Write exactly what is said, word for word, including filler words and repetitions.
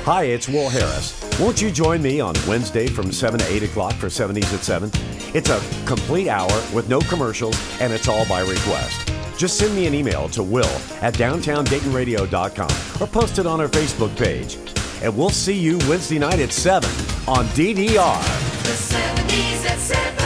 Hi, it's Will Harris. Won't you join me on Wednesday from seven to eight o'clock for seventies at seven? It's a complete hour with no commercials, and it's all by request. Just send me an email to will at downtown dayton radio dot com or post it on our Facebook page. And we'll see you Wednesday night at seven on D D R. The seventies at seven.